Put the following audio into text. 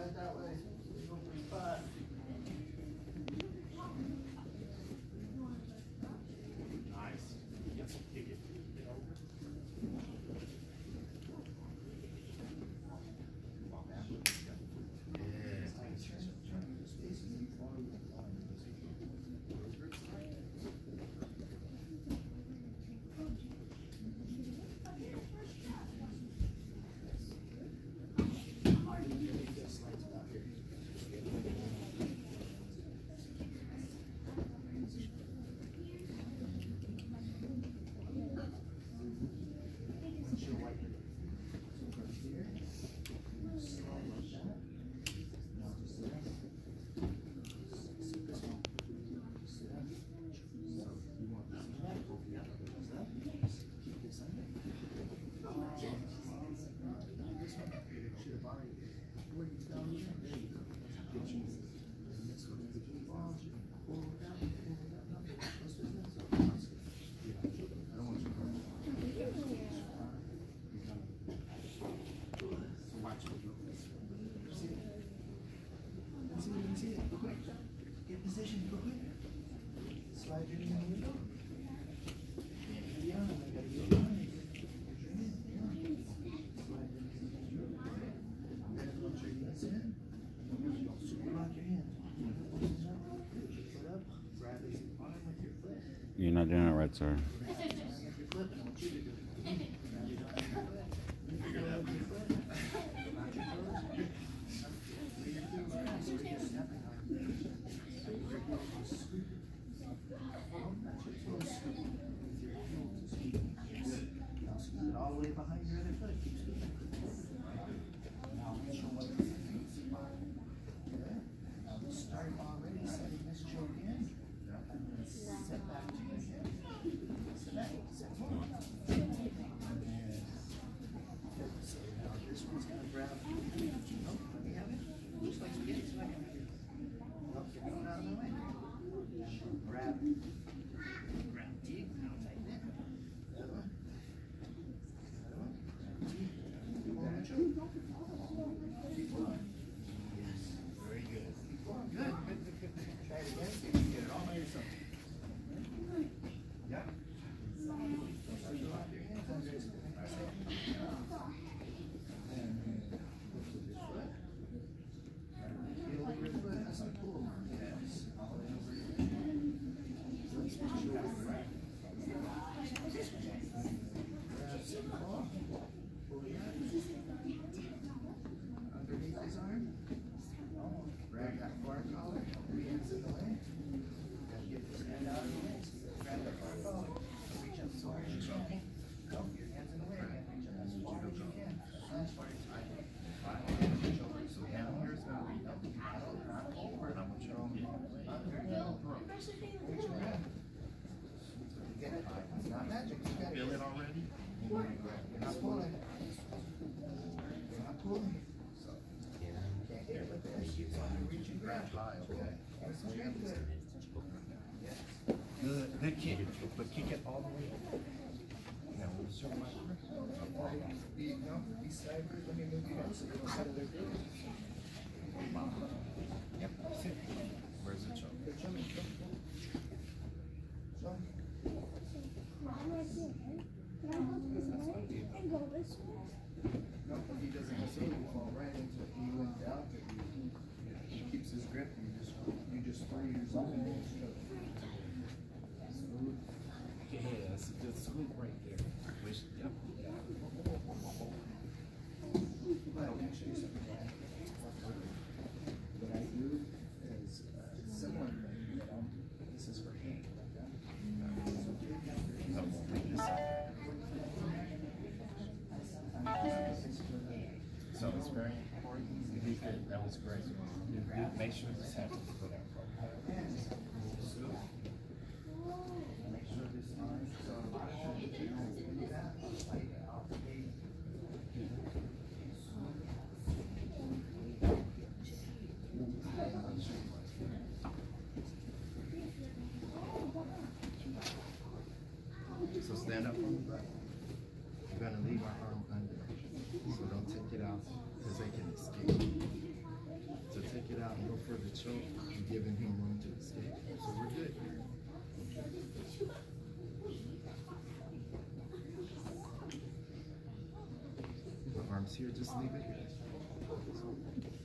slide that way. Open spot. Nice. Yep. Kick it. Get over. See it, go quick. Get positioned, go quick. Slide your knee in the middle. Yeah, I gotta get your hand. Slide your knee in the middle. Then once your knees in, super lock your hand. Foot up, grab his arm with your foot. You're not doing it right, sir. Grab your foot, and I want you to do it. Figure it out. Not your toes. All the way behind your other foot. Keep scooping. Now show what you're doing. Good. Now start already setting this choke in. And then set back to your hip. Set back. Set forward. So now this one's going to grab. Nope, let me have it. Looks like spaghetti, so I can have it. Nope, you're going out of my way. Grab. Grab deep. Now tighten it. The other one. Keep going. Yes. Very good. Keep going. Good. Try it again. See if you can get it all by yourself. Yep. So you lock your hands under his foot. And lift with your foot. Feel like your foot has a pull mark. Yes. All the way over your head. Let's push you out. Grab some ball. Pull it up. Underneath his arm. Grab that far collar. Your hands in the way. Gotta get this hand out of the way. Grab that far collar. Reach up as far as you can. Go. Your hands in the way. Reach up as far as you can. As far as I can. Reach over. So hand here's going to reach up. Not over. Not much wrong. Under. Reach your hand. Get it. It's not magic. You got to feel it already. You're not pulling. You're not pulling. So, can't get it with this. You want to reach and grab high, okay? Yes. Good kick, but kick it all the way up. Now, we'll show my be sideways. Let me move you down so you don't settle their feet. Yep, sit. Where's the choke? The choke. Choke. No, he doesn't necessarily fall right into it. He went down to you. He keeps his grip and you just throw your zone and smooth. Yeah, that's a good scoop right there. Wish, yep. Well, let me show you something. What I do is similar thing. This is for hand. So it's very important. That was great. Make sure this happens. Make sure this line. So a lot of times you don't do that. Like out the gate. So stand up from the back. You're going to leave our arm under. So don't take it out because they can escape. So you're giving him room to escape. So we're good here. The arms here, just leave it here.